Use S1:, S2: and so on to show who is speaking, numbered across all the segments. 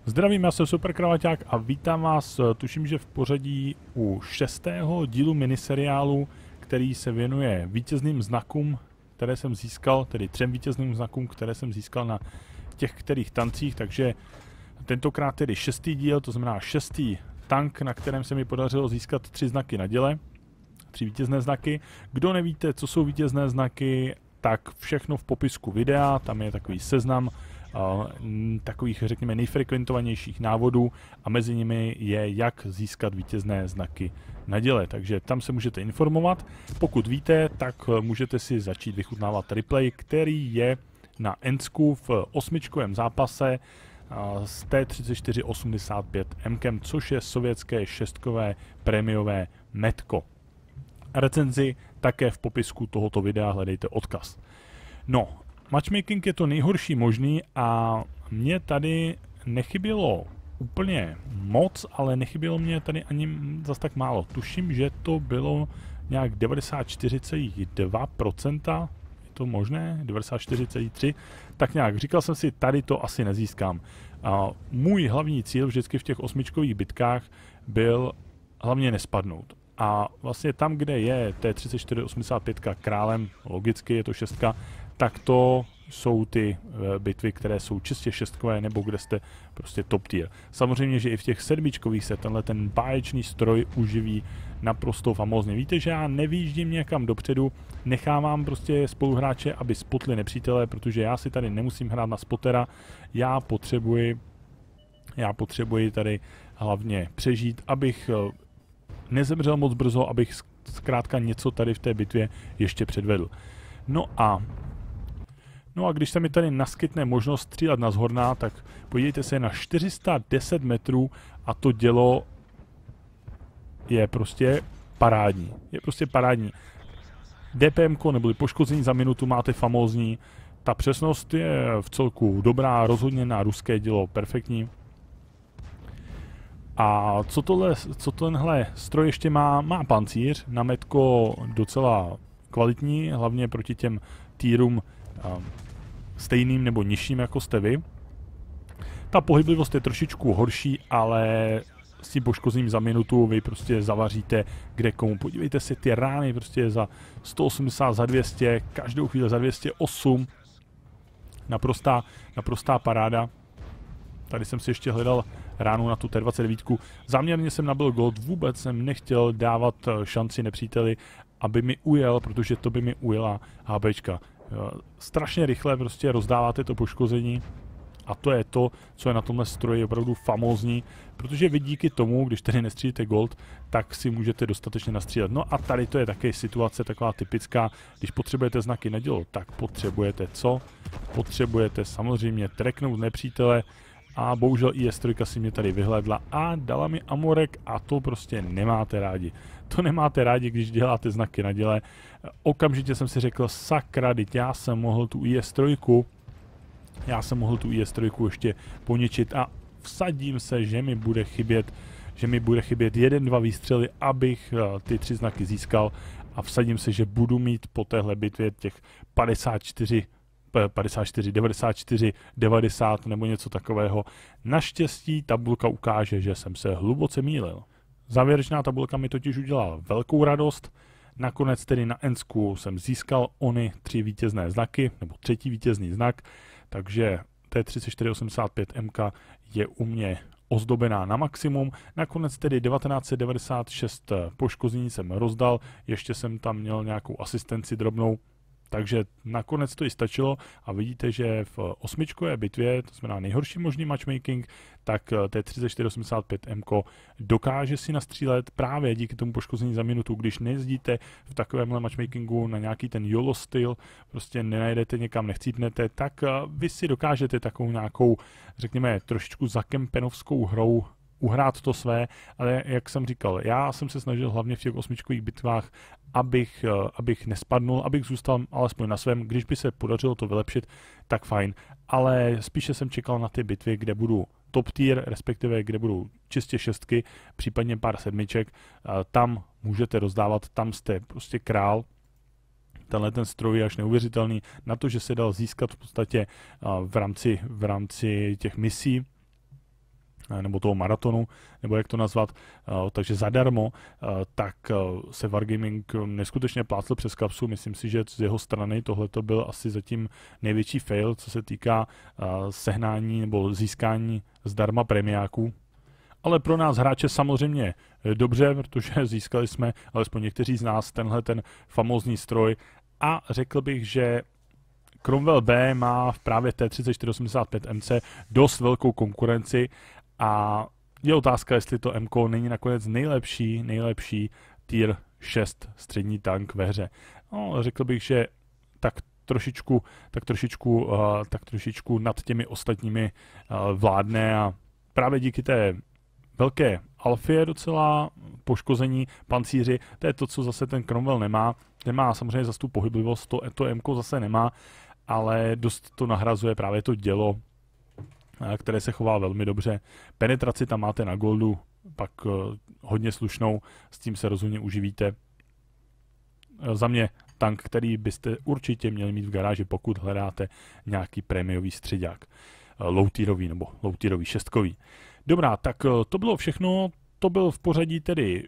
S1: Zdravím, já jsem Super Kravaťák a vítám vás, tuším, že v pořadí u 6. dílu miniseriálu, který se věnuje vítězným znakům, které jsem získal, tedy 3 vítězným znakům, které jsem získal na těch kterých tancích, takže tentokrát tedy 6. díl, to znamená 6. tank, na kterém se mi podařilo získat 3 znaky na děle, 3 vítězné znaky. Kdo nevíte, co jsou vítězné znaky, tak všechno v popisku videa, tam je takový seznam takových, řekněme, nejfrekventovanějších návodů a mezi nimi je, jak získat vítězné znaky na děle. Takže tam se můžete informovat. Pokud víte, tak můžete si začít vychutnávat replay, který je na Ensku v 8. zápase s T-3485M, což je sovětské šestkové prémiové metko. Recenzi také v popisku tohoto videa, hledejte odkaz. No, matchmaking je to nejhorší možný a mně tady nechybělo úplně moc, ale nechybělo mě tady ani zas tak málo. Tuším, že to bylo nějak 94,2%, je to možné? 94,3%, tak nějak. Říkal jsem si, tady to asi nezískám. Můj hlavní cíl vždycky v těch 8 bitkách byl hlavně nespadnout. A vlastně tam, kde je T-3485 králem, logicky je to šestka, tak to jsou ty bitvy, které jsou čistě šestkové, nebo kde jste prostě top tier. Samozřejmě, že i v těch 7 se tenhle ten báječný stroj uživí naprosto famózně. Víte, že já nevýjíždím někam dopředu, nechávám prostě spoluhráče, aby spotli nepřítele, protože já si tady nemusím hrát na spotera, já potřebuji tady hlavně přežít, abych nezemřel moc brzo, abych zkrátka něco tady v té bitvě ještě předvedl. No a když se mi tady naskytne možnost střílet na zhorná, tak podívejte se na 410 metrů a to dělo je prostě parádní. Je prostě parádní. DPM, neboli poškození za minutu, máte famózní. Ta přesnost je v celku dobrá, rozhodně na ruské dělo perfektní. A co tenhle stroj ještě má? Má pancíř, na metko docela kvalitní, hlavně proti těm týrům stejným nebo nižším jako jste vy. Ta pohyblivost je trošičku horší, ale s tím poškozením za minutu vy prostě zavaříte kde komu. Podívejte si ty rány prostě za 180, za 200, každou chvíli za 208. Naprostá paráda. Tady jsem si ještě hledal ránu na tu T29. Záměrně jsem nabil gold, vůbec jsem nechtěl dávat šanci nepříteli, aby mi ujel, protože to by mi ujela HBčka. Strašně rychle prostě rozdáváte to poškození a to je to, co je na tomhle stroji opravdu famózní, protože vy díky tomu, když tady nestřílíte gold, tak si můžete dostatečně nastřílet. No a tady to je také situace taková typická, když potřebujete znaky na dělo, tak potřebujete co? Potřebujete samozřejmě tracknout nepřítele, a bohužel IS-3 si mě tady vyhlédla a dala mi amorek a to prostě nemáte rádi. To nemáte rádi, když děláte znaky na děle. Okamžitě jsem si řekl, sakra, teď já jsem mohl tu IS-3 ještě poničit a vsadím se, že mi bude chybět 1-2 výstřely, abych ty 3 znaky získal a vsadím se, že budu mít po téhle bitvě těch 54, 94, 90 nebo něco takového. Naštěstí tabulka ukáže, že jsem se hluboce mýlil. Závěrečná tabulka mi totiž udělala velkou radost. Nakonec tedy na Ensku jsem získal ony 3 vítězné znaky, nebo 3. vítězný znak, takže T-3485M je u mě ozdobená na maximum. Nakonec tedy 1996 poškození jsem rozdal, ještě jsem tam měl nějakou asistenci drobnou, takže nakonec to i stačilo a vidíte, že v 8. bitvě, to znamená nejhorší možný matchmaking, tak T-3485M dokáže si nastřílet právě díky tomu poškození za minutu. Když nejezdíte v takovémhle matchmakingu na nějaký ten YOLO styl, prostě nenajdete někam, nechcípnete, tak vy si dokážete takovou nějakou, řekněme, trošičku zakempenovskou hrou uhrát to své, ale jak jsem říkal, já jsem se snažil hlavně v těch 8 bitvách, abych nespadnul, abych zůstal alespoň na svém, když by se podařilo to vylepšit, tak fajn, ale spíše jsem čekal na ty bitvy, kde budu top tier, respektive kde budou čistě šestky, případně pár sedmiček, tam můžete rozdávat, tam jste prostě král. Tenhle ten stroj je až neuvěřitelný na to, že se dal získat v podstatě v rámci těch misí. nebo toho maratonu, nebo jak to nazvat, takže zadarmo, tak se Wargaming neskutečně plácl přes kapsu. Myslím si, že z jeho strany tohle to byl asi zatím největší fail, co se týká sehnání nebo získání zdarma premiáků. Ale pro nás hráče samozřejmě dobře, protože získali jsme, alespoň někteří z nás, tenhle ten famózní stroj a řekl bych, že Cromwell B má v právě T3485 MC dost velkou konkurenci a je otázka, jestli to MK není nakonec nejlepší tier 6 střední tank ve hře. No, řekl bych, že tak trošičku nad těmi ostatními vládne a právě díky té velké alfě docela poškození pancíři, to je to, co zase ten Cromwell nemá. Nemá samozřejmě zase tu pohyblivost, to MK zase nemá, ale dost to nahrazuje právě to dělo, které se chová velmi dobře. Penetraci tam máte na goldu, pak hodně slušnou, s tím se rozhodně uživíte. Za mě tank, který byste určitě měli mít v garáži, pokud hledáte nějaký prémiový středák. Low-tierový nebo low-tierový šestkový. Dobrá, tak to bylo všechno. To byl v pořadí tedy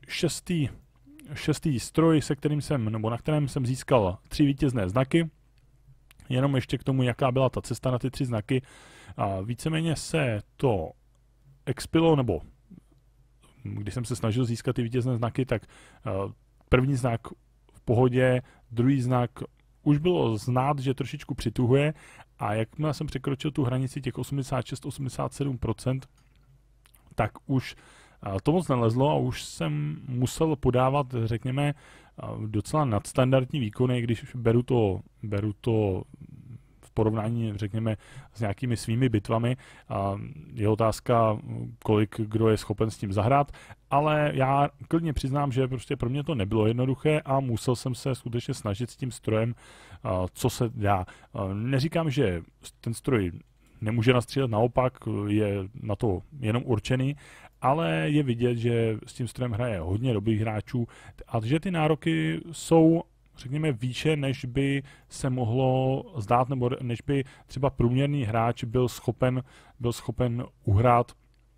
S1: šestý stroj, na kterém jsem získal 3 vítězné znaky. Jenom ještě k tomu, jaká byla ta cesta na ty 3 znaky. Víceméně se to expilo, nebo když jsem se snažil získat ty vítězné znaky, tak první znak v pohodě, druhý znak už bylo znát, že trošičku přituhuje a jakmile jsem překročil tu hranici těch 86-87%, tak už to moc nelezlo a už jsem musel podávat, řekněme, docela nadstandardní výkony, když beru to v porovnání, řekněme, s nějakými svými bitvami. Je otázka, kolik kdo je schopen s tím zahrát, ale já klidně přiznám, že prostě pro mě to nebylo jednoduché a musel jsem se skutečně snažit s tím strojem, co se dá. Neříkám, že ten stroj nemůže nastřílet, naopak je na to jenom určený, ale je vidět, že s tím strojem hraje hodně dobrých hráčů a že ty nároky jsou, řekněme, výše, než by se mohlo zdát, nebo než by třeba průměrný hráč byl schopen uhrát.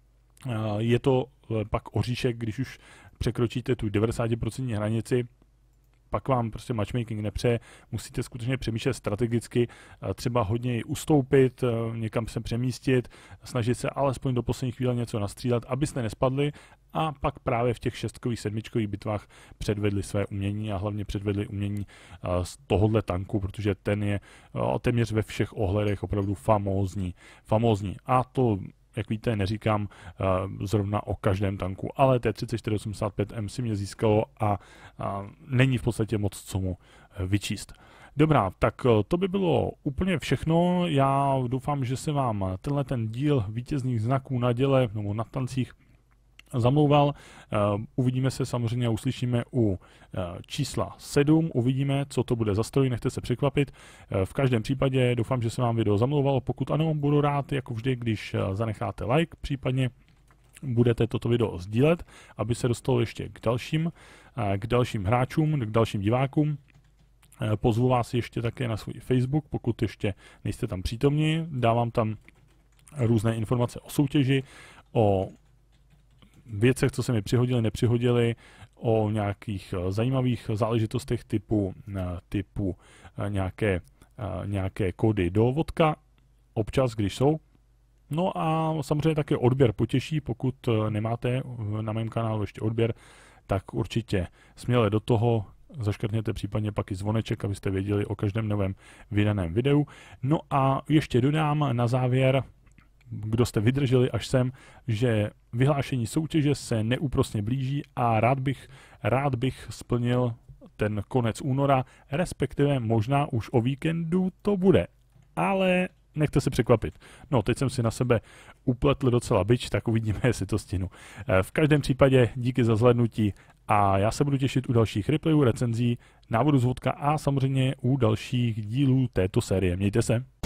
S1: Je to pak oříšek, když už překročíte tu 90% hranici, pak vám prostě matchmaking nepřeje, musíte skutečně přemýšlet strategicky, třeba hodně ustoupit, někam se přemístit, snažit se alespoň do poslední chvíle něco nastřílet, abyste nespadli a pak právě v těch 6kových, 7kových bitvách předvedli své umění a hlavně předvedli umění z tohohle tanku, protože ten je téměř ve všech ohledech opravdu famózní. A to, jak víte, neříkám zrovna o každém tanku, ale T3485M si mě získalo a není v podstatě moc co mu vyčíst. Dobrá, tak to by bylo úplně všechno. Já doufám, že se vám tenhle ten díl vítězných znaků na děle nebo na tancích zamlouval. Uvidíme se samozřejmě a uslyšíme u čísla 7. Uvidíme, co to bude za stroj, nechte se překvapit. V každém případě doufám, že se vám video zamlouvalo. Pokud ano, budu rád, jako vždy, když zanecháte like, případně budete toto video sdílet, aby se dostalo ještě k dalším hráčům, k dalším divákům. Pozvu vás ještě také na svůj Facebook, pokud ještě nejste tam přítomni. Dávám tam různé informace o soutěži, o věcech, co se mi přihodili, nepřihodili, o nějakých zajímavých záležitostech typu nějaké kódy do vodka, občas, když jsou. No a samozřejmě také odběr potěší, pokud nemáte na mém kanálu ještě odběr, tak určitě směle do toho, zaškrtněte případně pak i zvoneček, abyste věděli o každém novém vydaném videu. No a ještě dodám na závěr, kdo jste vydrželi až sem, že vyhlášení soutěže se neúprosně blíží a rád bych splnil ten konec února, respektive možná už o víkendu to bude, ale nechte se překvapit. No, teď jsem si na sebe upletl docela bič, tak uvidíme, jestli to stihnu. V každém případě díky za zhlédnutí a já se budu těšit u dalších replayů, recenzí, návodů z vodka a samozřejmě u dalších dílů této série. Mějte se.